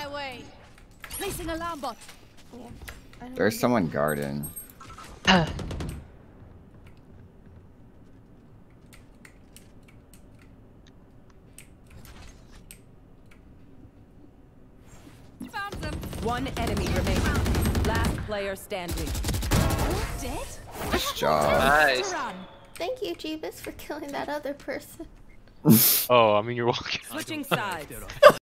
my way. Placing alarm bot. Yeah. There's someone guarding. Found them. One enemy remaining. Last player standing. Dead? Nice job. Nice. Thank you, Jeebus, for killing that other person. Oh, I mean, you're welcome. Switching sides.